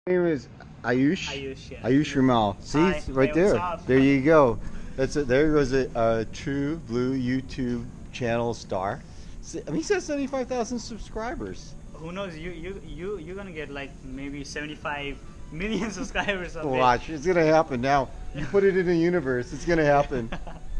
Name is Ayush. Ayush, yeah. Ayush Rimal. See, Hi, it's right hey, what's there. up? There you go. That's it. There goes a true blue YouTube channel star. I mean, he's got 75,000 subscribers. Who knows? You're gonna get like maybe 75 million subscribers someday. Watch, it's gonna happen now. You put it in the universe, it's gonna happen.